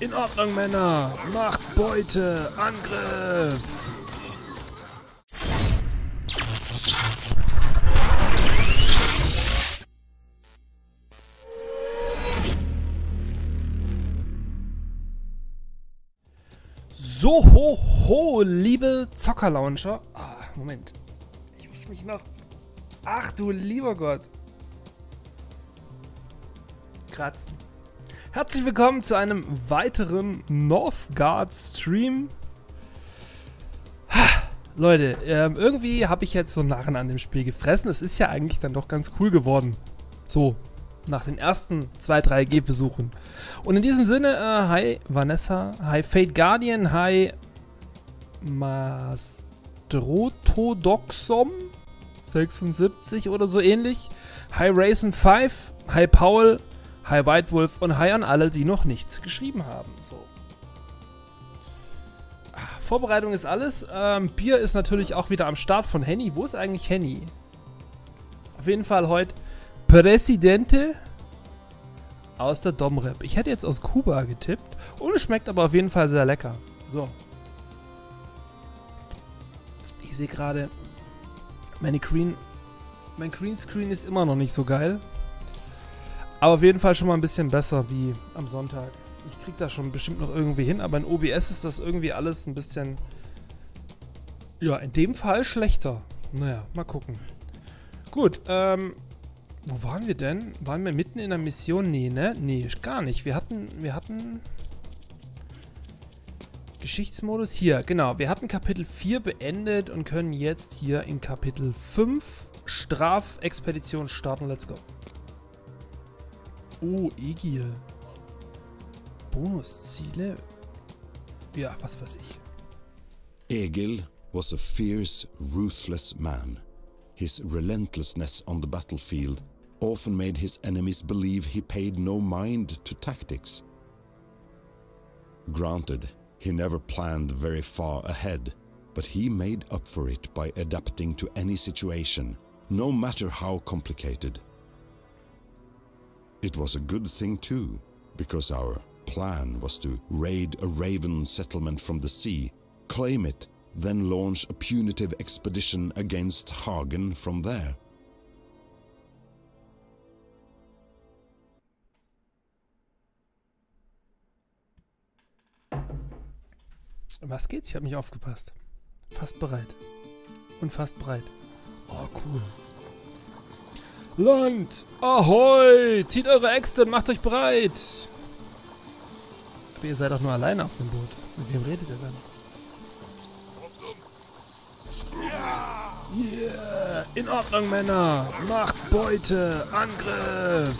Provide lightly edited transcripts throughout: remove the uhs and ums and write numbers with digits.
In Ordnung, Männer! Macht Beute! Angriff! So, ho, liebe Zockerlauncher. Moment. Ich muss mich noch... Ach du lieber Gott. Kratzen. Herzlich willkommen zu einem weiteren Northgard Stream. Leute, irgendwie habe ich jetzt so Narren an dem Spiel gefressen. Es ist ja eigentlich dann doch ganz cool geworden. So, nach den ersten 2, 3 Gehversuchen. Und in diesem Sinne, hi Vanessa, hi Fate Guardian, hi Mastrotodoxom 76 oder so ähnlich. Hi Raisin 5, hi Paul, hi White Wolf und hi an alle, die noch nichts geschrieben haben. So. Vorbereitung ist alles. Bier ist natürlich auch wieder am Start von Henny. Wo ist eigentlich Henny? Auf jeden Fall heute Presidente aus der Domrep. Ich hätte jetzt aus Kuba getippt. Und es schmeckt aber auf jeden Fall sehr lecker. So. Ich sehe gerade, mein Greenscreen ist immer noch nicht so geil. Aber auf jeden Fall schon mal ein bisschen besser wie am Sonntag. Ich krieg das schon bestimmt noch irgendwie hin, aber in OBS ist das irgendwie alles ein bisschen... Ja, in dem Fall schlechter. Naja, mal gucken. Gut, wo waren wir denn? Waren wir mitten in der Mission? Nee, ne? Nee, gar nicht. Wir hatten... Geschichtsmodus hier, genau. Wir hatten Kapitel 4 beendet und können jetzt hier in Kapitel 5 Strafexpedition starten. Let's go. Oh, Egil. Bonusziele? Ja, was weiß ich. Egil was a fierce, ruthless man. His relentlessness on the battlefield often made his enemies believe he paid no mind to tactics. Granted, he never planned very far ahead, but he made up for it by adapting to any situation, no matter how complicated. It was a good thing too, because our plan was to raid a Raven settlement from the sea, claim it, then launch a punitive expedition against Hagen from there. Was geht's? Ich habe nicht aufgepasst. Fast bereit. Und fast bereit. Oh, cool. Land! Ahoi! Zieht eure Äxte und macht euch bereit! Aber ihr seid doch nur alleine auf dem Boot. Mit wem redet ihr dann? Yeah! In Ordnung, Männer! Macht Beute! Angriff!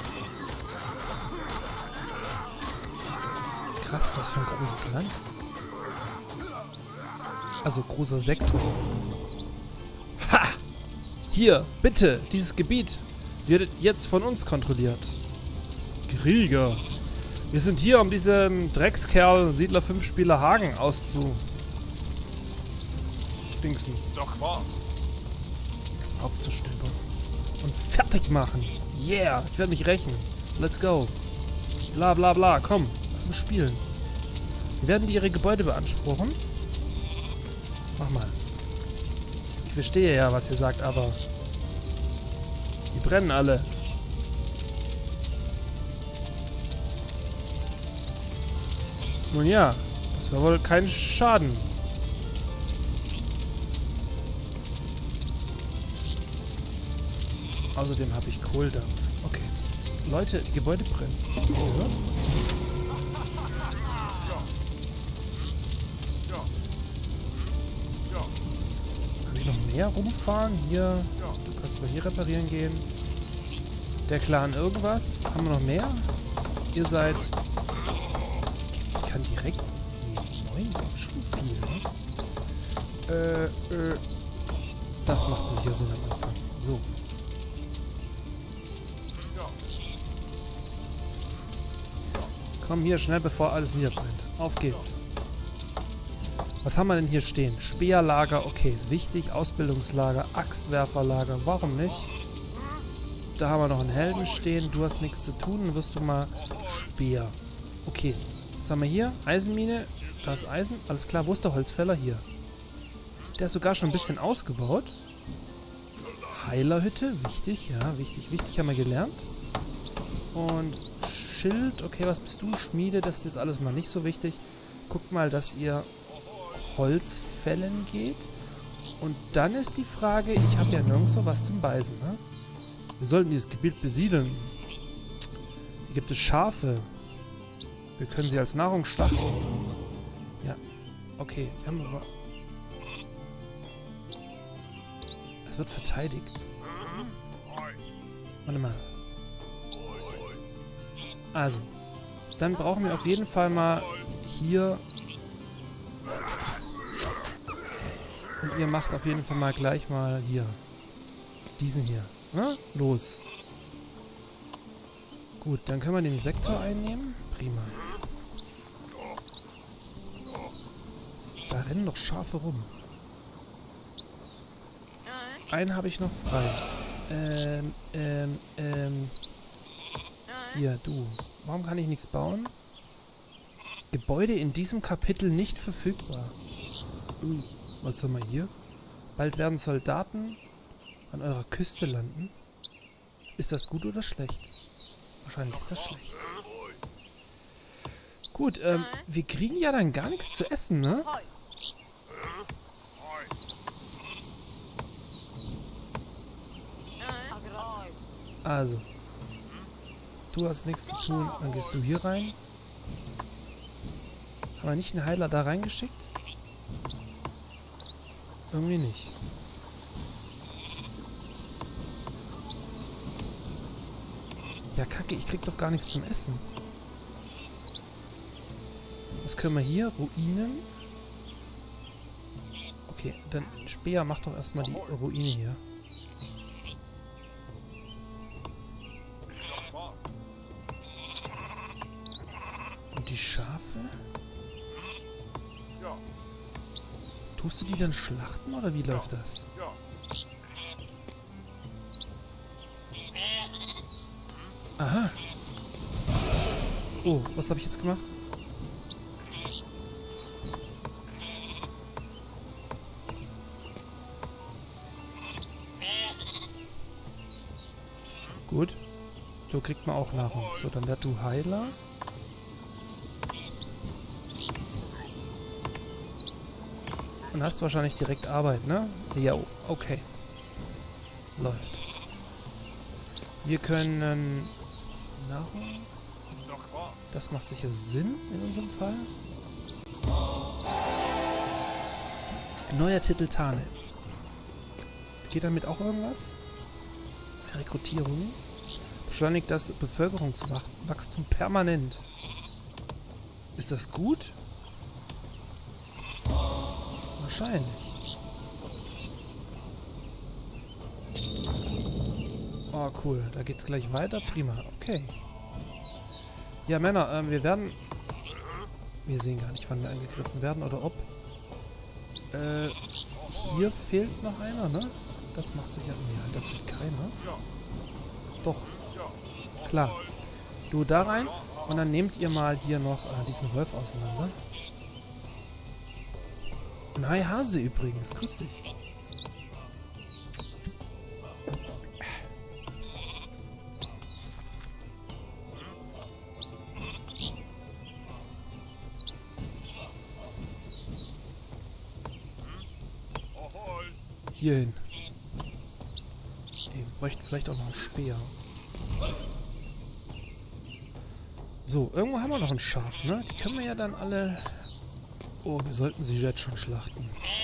Krass, was für ein großes Land. Also großer Sektor. Ha! Hier, bitte, dieses Gebiet wird jetzt von uns kontrolliert. Krieger. Wir sind hier, um diesem Dreckskerl Siedler 5 Spieler Hagen auszudingsen. Doch wahr. Aufzustöbern. Und fertig machen. Yeah, ich werde mich rächen. Let's go. Bla bla bla, komm, lass uns spielen. Werden die ihre Gebäude beanspruchen? Mach mal. Ich verstehe ja, was ihr sagt, aber... Die brennen alle. Nun ja, das war wohl kein Schaden. Außerdem habe ich Kohldampf. Okay. Leute, die Gebäude brennen. Ja. Noch mehr rumfahren. Hier, du kannst mal hier reparieren gehen. Der Clan irgendwas. Haben wir noch mehr? Ihr seid... Ich kann direkt... Nee, 9, schon viel, ne? Das macht sicher Sinn am Anfang. So. Komm hier, schnell, bevor alles niederbrennt. Auf geht's. Was haben wir denn hier stehen? Speerlager, okay, ist wichtig. Ausbildungslager, Axtwerferlager, warum nicht? Da haben wir noch einen Helden stehen. Du hast nichts zu tun, dann wirst du mal Speer. Okay, Was haben wir hier? Eisenmine. Da ist Eisen. Alles klar, wo ist der Holzfäller? Hier. Der ist sogar schon ein bisschen ausgebaut. Heilerhütte. Wichtig, ja. Wichtig, wichtig. Haben wir gelernt. Und Schild. Okay, was bist du? Schmiede. Das ist jetzt alles mal nicht so wichtig. Guckt mal, dass ihr Holz fällen geht. Und dann ist die Frage, ich habe ja nirgendwo was zum Beißen, ne? Wir sollten dieses Gebiet besiedeln. Hier gibt es Schafe. Wir können sie als Nahrung schlachten. Ja, okay. Es wird verteidigt. Warte mal. Also, dann brauchen wir auf jeden Fall mal hier... Und ihr macht auf jeden Fall mal gleich mal hier. Diesen hier. Na? Los. Gut, dann können wir den Sektor einnehmen. Prima. Da rennen doch Schafe rum. Einen habe ich noch frei. Hier, du. Warum kann ich nichts bauen? Gebäude in diesem Kapitel nicht verfügbar. Was haben wir hier? Bald werden Soldaten an eurer Küste landen. Ist das gut oder schlecht? Wahrscheinlich ist das schlecht. Gut, wir kriegen ja dann gar nichts zu essen, ne? Also. Du hast nichts zu tun, dann gehst du hier rein. Haben wir nicht einen Heiler da reingeschickt? Irgendwie nicht. Ja, Kacke, ich krieg doch gar nichts zum Essen. Was können wir hier? Ruinen? Okay, dann Speer, mach doch erstmal die Ruine hier. Und die Schafe? Tust du die dann schlachten oder wie läuft das? Aha. Oh, was habe ich jetzt gemacht? Gut. So kriegt man auch Nahrung. So, dann werd du Heiler. Und hast wahrscheinlich direkt Arbeit, ne? Ja, okay. Läuft. Wir können... Nahrung... Das macht sicher Sinn in unserem Fall. Neuer Titel Tane. Geht damit auch irgendwas? Rekrutierung. Beschleunigt das Bevölkerungswachstum permanent. Ist das gut? Wahrscheinlich. Oh, cool. Da geht's gleich weiter. Prima. Okay. Ja, Männer, wir werden... Wir sehen gar nicht, wann wir angegriffen werden oder ob. Hier fehlt noch einer, ne? Das macht sicher... Nee, da fehlt keiner. Doch. Klar. Du da rein und dann nehmt ihr mal hier noch diesen Wolf auseinander. Ein Hai Hase übrigens. Grüß dich. Hierhin. Wir bräuchten vielleicht auch noch einen Speer. So, irgendwo haben wir noch ein Schaf, ne? Die können wir ja dann alle... Oh, wir sollten sie jetzt schon schlachten.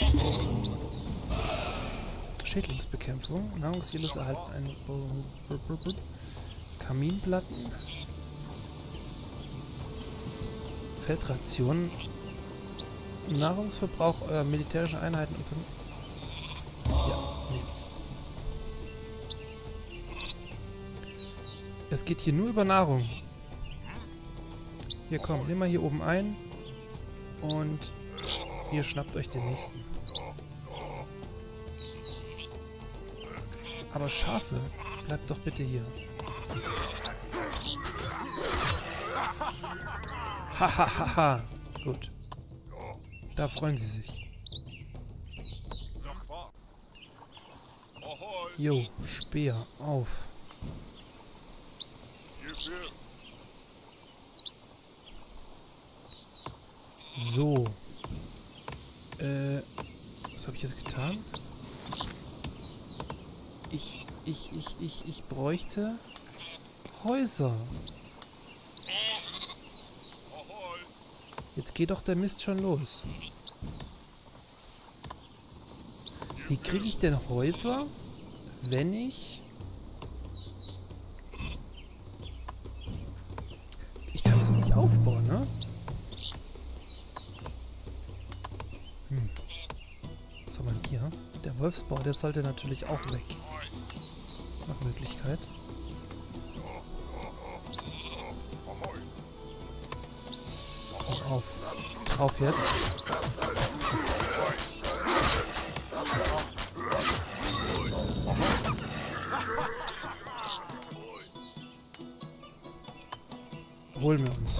Schädlingsbekämpfung. Nahrungssilos erhalten einen... Kaminplatten. Feldrationen. Nahrungsverbrauch eurer militärischen Einheiten und... Ja, nehme ich. Es geht hier nur über Nahrung. Hier, komm, nimm mal hier oben ein. Und ihr schnappt euch den nächsten. Aber Schafe, bleibt doch bitte hier. Hahaha. Gut. Da freuen sie sich. Jo, Speer, auf. So. Was habe ich jetzt getan? Ich bräuchte Häuser. Jetzt geht doch der Mist schon los. Wie kriege ich denn Häuser, wenn ich... Ich kann das auch nicht aufbauen, ne? Was haben wir hier? Der Wolfsbau, der sollte natürlich auch weg. Nach Möglichkeit. Komm auf. Drauf jetzt. Holen wir uns.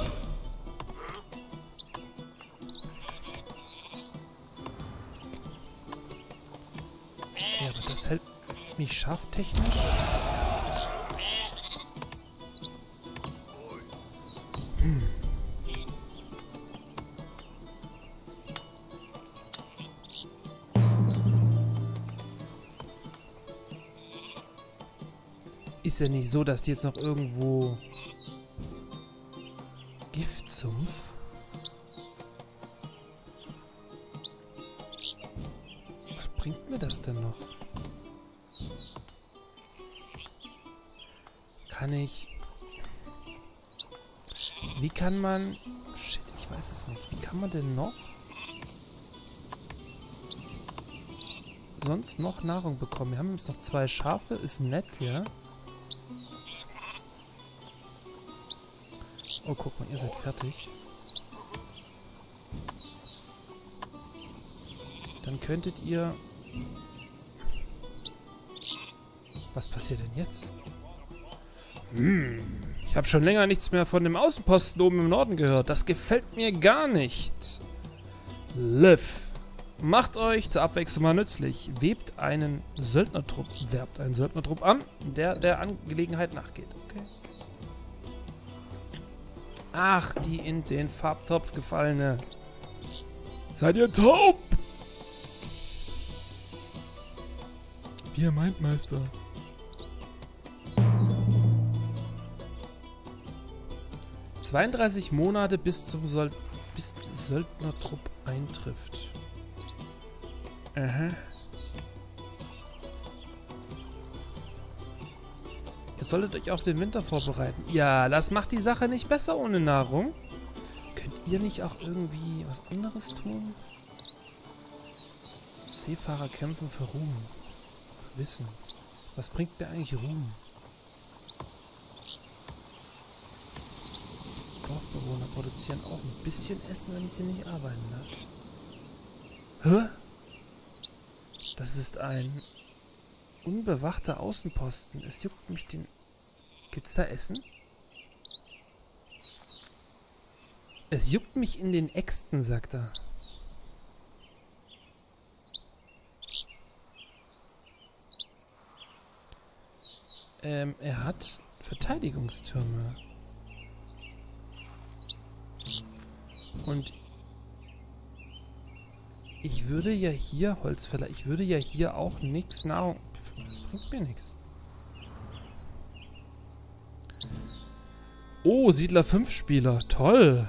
Ja, aber das hält mich scharf technisch. Ist ja nicht so, dass die jetzt noch irgendwo... Giftsumpf? Was bringt mir das denn noch? Kann ich... Wie kann man... Shit, ich weiß es nicht. Wie kann man denn noch... sonst noch Nahrung bekommen? Wir haben jetzt noch 2 Schafe. Ist nett, ja? Oh, guck mal, ihr seid fertig. Dann könntet ihr... Was passiert denn jetzt? Ich habe schon länger nichts mehr von dem Außenposten oben im Norden gehört. Das gefällt mir gar nicht. Liv, macht euch zur Abwechslung mal nützlich. Werbt einen Söldnertrupp an, der Angelegenheit nachgeht. Okay. Ach, die in den Farbtopf gefallene. Seid ihr taub? Wie ihr meint, Meister. ...32 Monate bis der Söldnertrupp eintrifft. Aha. Ihr solltet euch auf den Winter vorbereiten. Ja, das macht die Sache nicht besser ohne Nahrung. Könnt ihr nicht auch irgendwie was anderes tun? Seefahrer kämpfen für Ruhm. Für Wissen. Was bringt mir eigentlich Ruhm? Dorfbewohner produzieren auch ein bisschen Essen, wenn ich sie nicht arbeiten lasse. Hä? Das ist ein unbewachter Außenposten. Es juckt mich den... Gibt's da Essen? Es juckt mich in den Äxten, sagt er. Er hat Verteidigungstürme. Und ich würde ja hier, Holzfäller, ich würde ja hier auch nichts Nahrung... Das bringt mir nichts. Oh, Siedler 5 Spieler. Toll.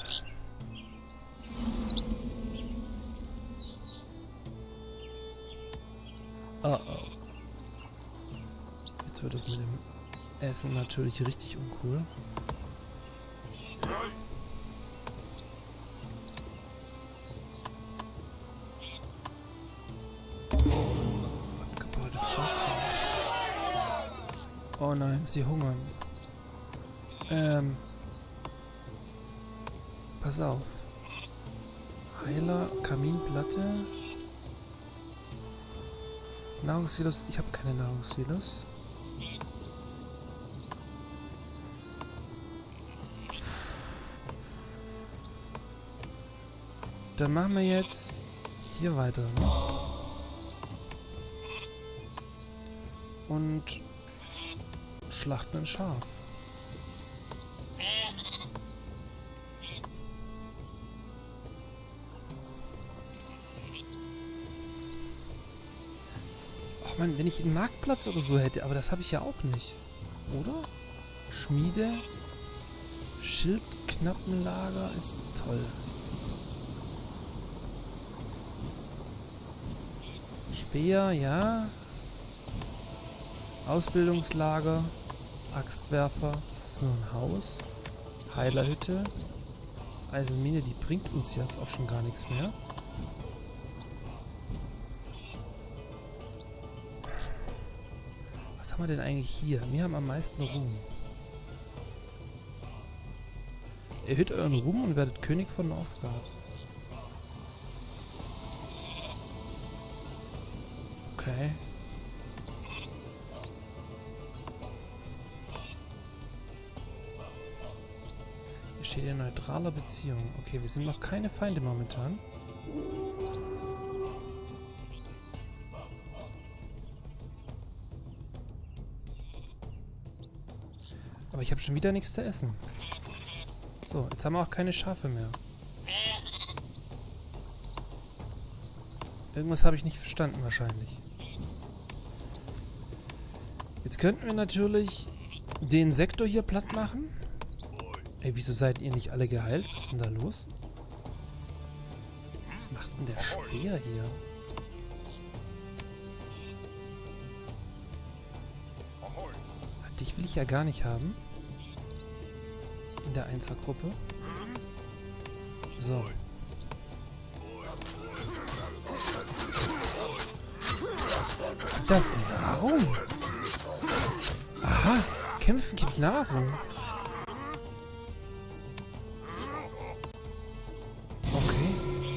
Oh oh. Jetzt wird es mit dem Essen natürlich richtig uncool. Abgebaute Fackeln. Oh nein, sie hungern. Pass auf. Heiler, Kaminplatte. Nahrungssilos. Ich habe keine Nahrungssilos. dann machen wir jetzt hier weiter. Ne? Und schlachten ein Schaf. Ach man, wenn ich einen Marktplatz oder so hätte, aber das habe ich ja auch nicht. Oder? Schmiede. Schildknappenlager ist toll. Speer, ja. Ausbildungslager. Axtwerfer. Das ist nur ein Haus. Heilerhütte. Eisenmine, die bringt uns jetzt auch schon gar nichts mehr. Was haben wir denn eigentlich hier? Wir haben am meisten Ruhm. Erhöht euren Ruhm und werdet König von Northgard. Okay. Hier steht in neutraler Beziehung. Okay, wir sind noch keine Feinde momentan. Aber ich habe schon wieder nichts zu essen. So, jetzt haben wir auch keine Schafe mehr. Irgendwas habe ich nicht verstanden wahrscheinlich. Jetzt könnten wir natürlich den Sektor hier platt machen. Ey, wieso seid ihr nicht alle geheilt? Was ist denn da los? Was macht denn der Speer hier? Dich will ich ja gar nicht haben. In der Einsergruppe. So. Das ist Nahrung? Aha, Kämpfen gibt Nahrung. Okay.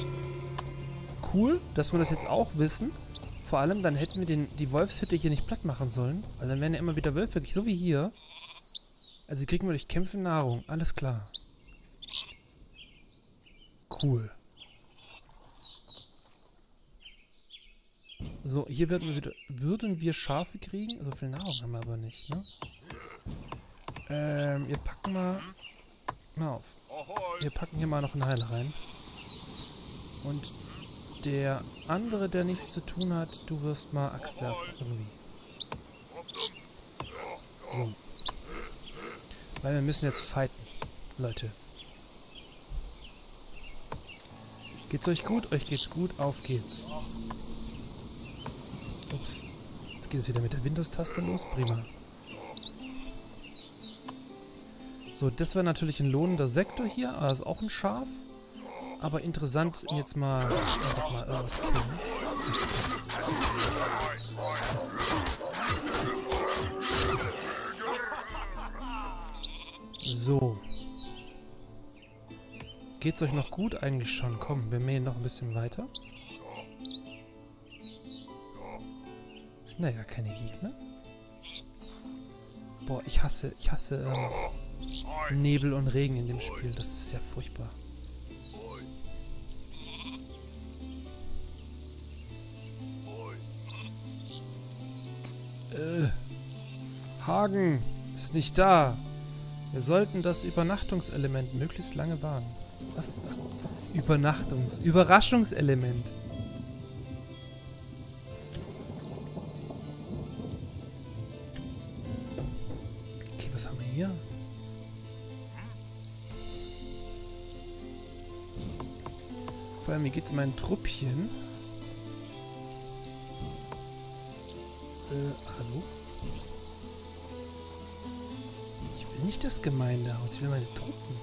Cool, dass wir das jetzt auch wissen. Vor allem, dann hätten wir die Wolfshütte hier nicht platt machen sollen. Weil dann wären ja immer wieder Wölfe, so wie hier. Also kriegen wir durch Kämpfen Nahrung. Alles klar. Cool. So, hier würden wir Schafe kriegen. So viel Nahrung haben wir aber nicht, ne? Wir packen mal auf. Wir packen hier mal noch einen Heiler rein. Und der andere, der nichts zu tun hat, du wirst mal Axt werfen irgendwie. So. Weil wir müssen jetzt fighten, Leute. Geht's euch gut? Euch geht's gut? Auf geht's. Ups. Jetzt geht es wieder mit der Windows-Taste los. Prima. So, das wäre natürlich ein lohnender Sektor hier. Aber das ist auch ein Schaf. Aber interessant, jetzt mal einfach mal irgendwas killen. So. Geht's euch noch gut? Eigentlich schon. Komm, wir mähen noch ein bisschen weiter. Naja, keine Gegner. Boah, ich hasse Nebel und Regen in dem Spiel. Das ist sehr furchtbar. Hagen ist nicht da. Wir sollten das Übernachtungselement möglichst lange wahren. Was? Überraschungselement. Okay, was haben wir hier? Vor allem, wie geht's meinen Truppchen? Hallo? Ich will nicht das Gemeindehaus, ich will meine Truppen.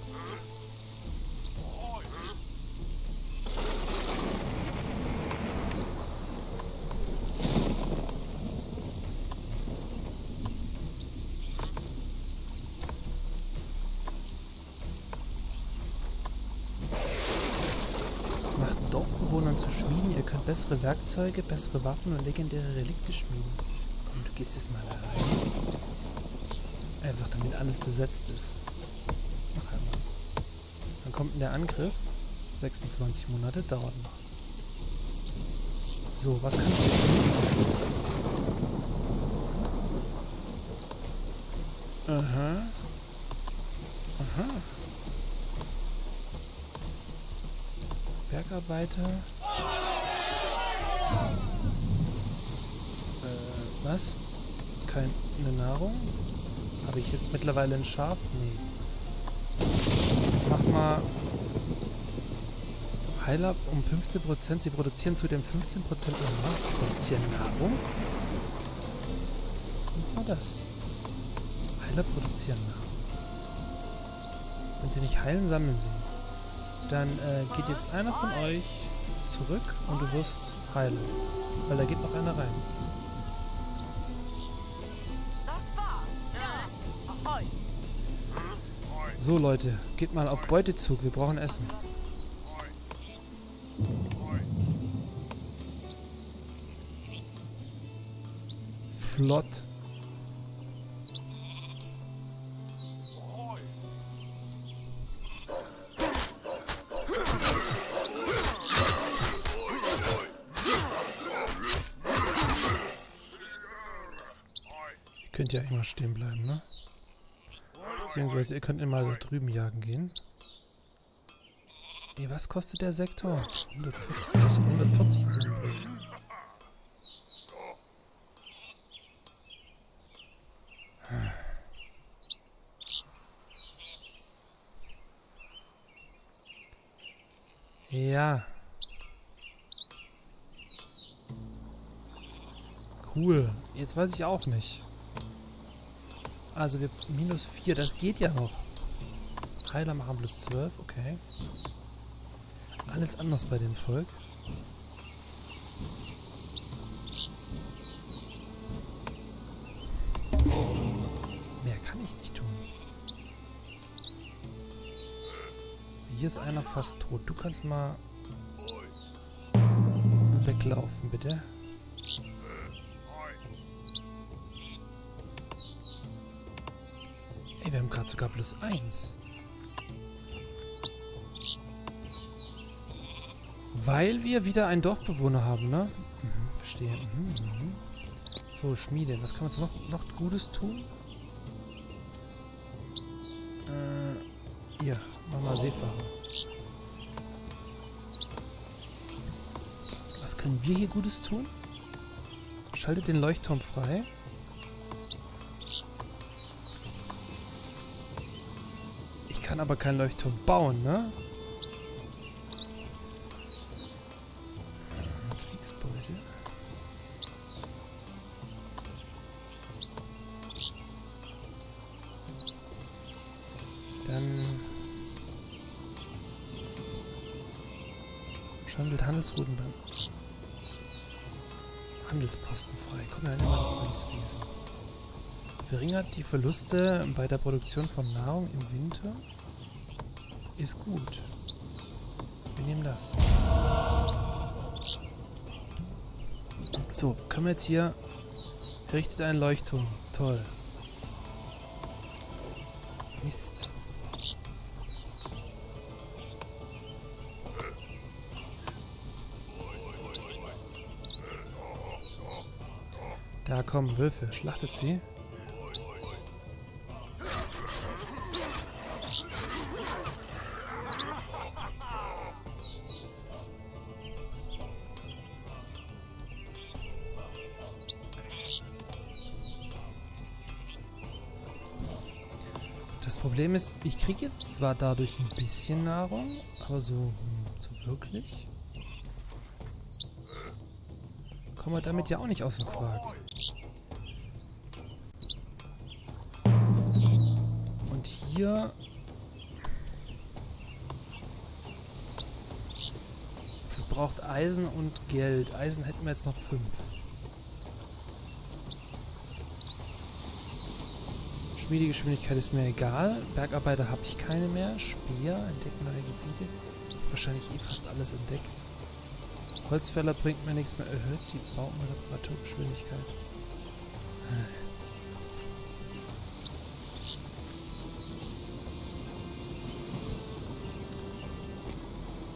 Macht Dorfbewohnern zu Schmieden, ihr könnt bessere Werkzeuge, bessere Waffen und legendäre Relikte schmieden. Komm, du gehst jetzt mal da rein. Einfach damit alles besetzt ist. Mach einmal. Dann kommt der Angriff. 26 Monate dauert noch. So, was kann ich hier tun? Aha. Aha. Bergarbeiter. Was? Keine Nahrung? Habe ich jetzt mittlerweile ein Schaf? Nee. Mach mal Heiler um 15%. Sie produzieren zudem 15% mehr. Produzieren Nahrung? Mach mal das. Heiler produzieren Nahrung. Wenn sie nicht heilen, sammeln sie. Dann geht jetzt einer von euch zurück und du wirst heilen. Weil da geht noch einer rein. So Leute, geht mal auf Beutezug. Wir brauchen Essen. Flott. Ihr könnt ja immer stehen bleiben, ne? Beziehungsweise ihr könnt immer da drüben jagen gehen. Ey, was kostet der Sektor? 140 Silber. Ja. Cool. Jetzt weiß ich auch nicht. Also wir -4, das geht ja noch. Heiler machen +12, okay. Alles anders bei dem Volk. Mehr kann ich nicht tun. Hier ist einer fast tot. Du kannst mal weglaufen, bitte. Ey, wir haben gerade sogar +1. Weil wir wieder einen Dorfbewohner haben, ne? Mhm, verstehe. So, Schmiede. Was kann man jetzt noch Gutes tun? Hier, mach mal Seefahrer. Was können wir hier Gutes tun? Schaltet den Leuchtturm frei. Ich kann aber keinen Leuchtturm bauen, ne? Kriegsbeute. Dann schandelt Handelsrouten beim Handelsposten frei. Kommt ja immer das Münzwesen. Verringert die Verluste bei der Produktion von Nahrung im Winter. Ist gut. Wir nehmen das. So, können wir jetzt hier... Errichtet einen Leuchtturm. Toll. Mist. Da kommen Wölfe. Schlachtet sie. Das Problem ist, ich kriege jetzt zwar dadurch ein bisschen Nahrung, aber so wirklich kommen wir damit ja auch nicht aus dem Quark. Und hier braucht Eisen und Geld. Eisen hätten wir jetzt noch 5. Schmiedegeschwindigkeit ist mir egal. Bergarbeiter habe ich keine mehr. Speer, entdecken neue Gebiete. Wahrscheinlich eh fast alles entdeckt. Holzfäller bringt mir nichts mehr. Erhöht die Bau- und Reparaturgeschwindigkeit.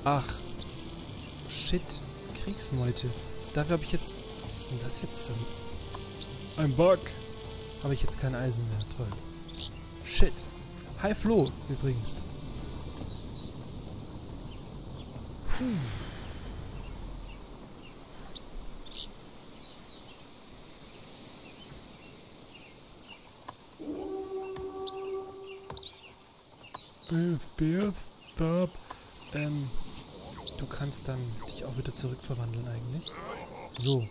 Ach. Shit. Kriegsmeute. Dafür habe ich jetzt... Was ist denn das jetzt? Ein Bug. Habe ich jetzt kein Eisen mehr. Toll. Shit. Hi Flo, übrigens. Puh. FPS, stop. Du kannst dann dich auch wieder zurückverwandeln eigentlich. So.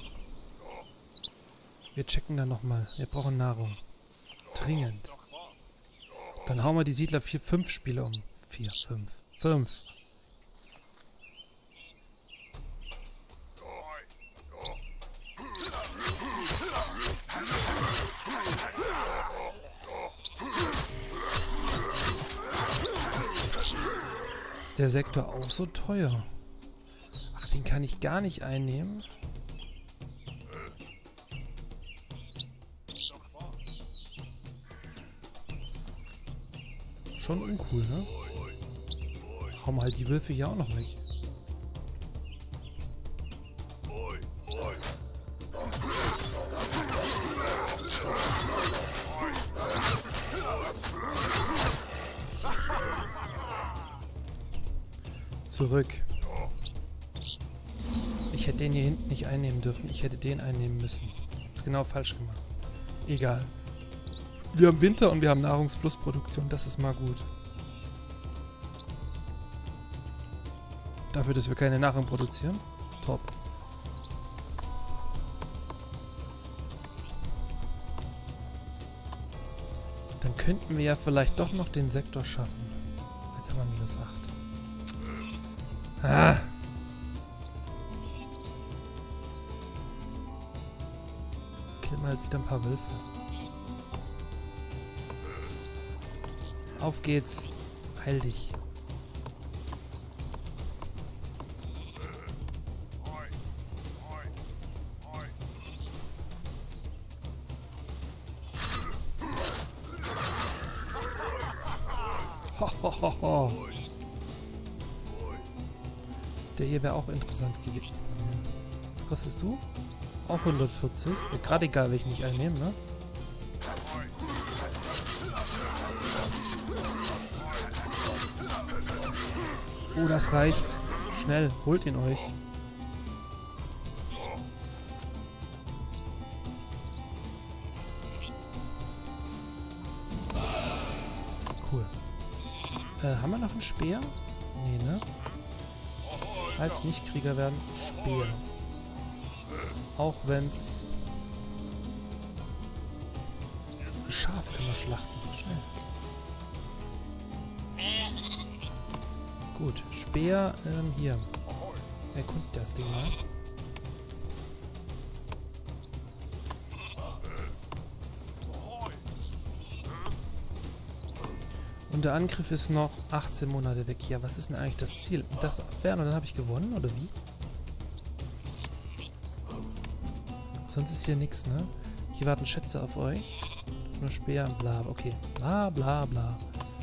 Wir checken dann nochmal. Wir brauchen Nahrung. Dringend. Dann hauen wir die Siedler 5 Spiele um. 4, 5. 5. Ist der Sektor auch so teuer? Ach, den kann ich gar nicht einnehmen. Schon uncool, ne? Hauen wir halt die Wölfe hier auch noch weg. Zurück. Ich hätte den hier hinten nicht einnehmen dürfen. Ich hätte den einnehmen müssen. Hab's genau falsch gemacht. Egal. Wir haben Winter und wir haben Nahrungsplusproduktion. Das ist mal gut. Dafür, dass wir keine Nahrung produzieren. Top. Dann könnten wir ja vielleicht doch noch den Sektor schaffen. Jetzt haben wir minus 8. Ah! Killen wir halt wieder ein paar Wölfe. Auf geht's. Heil dich. Hohoho. Der hier wäre auch interessant gewesen. Was kostest du? Auch 140. Ja, gerade egal, welchen ich einnehme, ne? Oh, das reicht. Schnell, holt ihn euch. Cool. Haben wir noch einen Speer? Nee, ne? Halt, nicht Krieger werden. Speer. Auch wenn's... Schaf können wir schlachten. Schnell. Gut. Speer, hier. Erkundet das Ding mal. Und der Angriff ist noch 18 Monate weg. Ja, was ist denn eigentlich das Ziel? Das abwehren und dann habe ich gewonnen, oder wie? Sonst ist hier nichts, ne? Hier warten Schätze auf euch. Nur Speer und bla. Okay. Bla bla bla.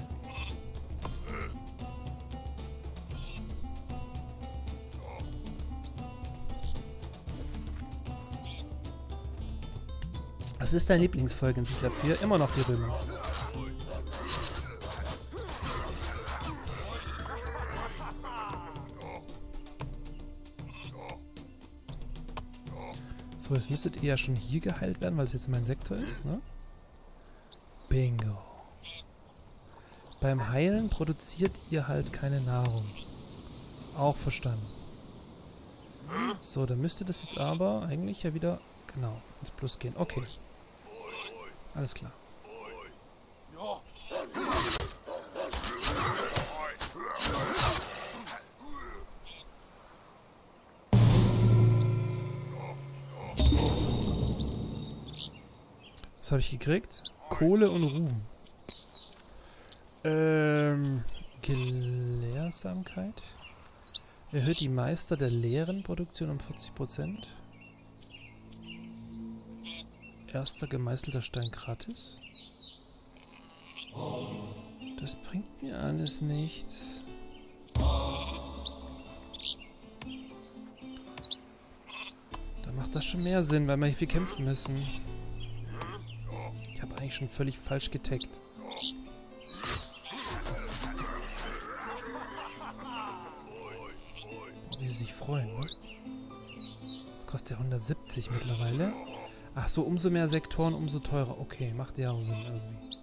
Was ist deine Lieblingsfolge in Siedler 4? Immer noch die Römer. So, jetzt müsstet ihr ja schon hier geheilt werden, weil es jetzt mein Sektor ist, ne? Bingo. Beim Heilen produziert ihr halt keine Nahrung. Auch verstanden. So, dann müsste das jetzt aber eigentlich ja wieder, genau, ins Plus gehen. Okay. Alles klar. Was habe ich gekriegt? Kohle und Ruhm. Gelehrsamkeit. Erhöht die Meister der leeren Produktion um 40%. Erster gemeißelter Stein gratis. Das bringt mir alles nichts. macht das schon mehr Sinn, weil wir hier viel kämpfen müssen. Ich habe eigentlich schon völlig falsch getaggt. Wie sie sich freuen, ne? Das kostet ja 170 mittlerweile. Ach so, umso mehr Sektoren, umso teurer. Okay, macht ja auch Sinn irgendwie.